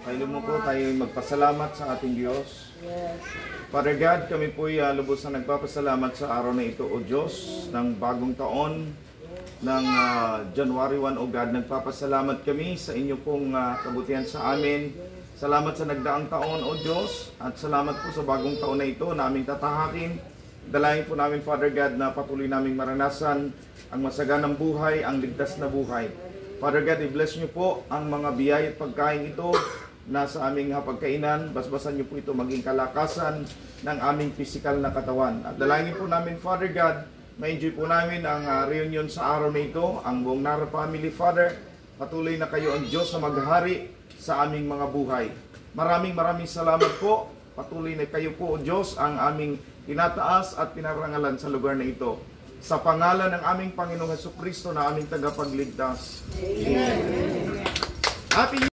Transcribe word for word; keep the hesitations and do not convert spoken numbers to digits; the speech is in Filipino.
Kailo mo po tayo magpasalamat sa ating Diyos. Yes. Father God, kami po ay uh, lubos na nagpapasalamat sa araw na ito, O Diyos, ng bagong taon, ng uh, January first, O God. Nagpapasalamat kami sa inyo pong uh, kabutihan sa amin. Salamat sa nagdaang taon, O Diyos, at salamat po sa bagong taon na ito na aming tatahakin. Dalangin po namin, Father God, na patuloy naming maranasan ang masaganang buhay, ang ligtas na buhay. Father God, i-bless niyo po ang mga biyaya at pagkain ito na sa aming hapagkainan. Basbasan niyo po ito maging kalakasan ng aming physical na katawan. At dalangin po namin, Father God, ma-enjoy po namin ang uh, reunion sa araw na ito, ang buong Nara family, Father. Patuloy na kayo ang Diyos na maghari sa aming mga buhay. Maraming maraming salamat po. Patuloy na kayo po, O Diyos, ang aming tinataas at pinarangalan sa lugar na ito. Sa pangalan ng aming Panginoong Hesukristo na aming tagapagligtas. Amen. Happy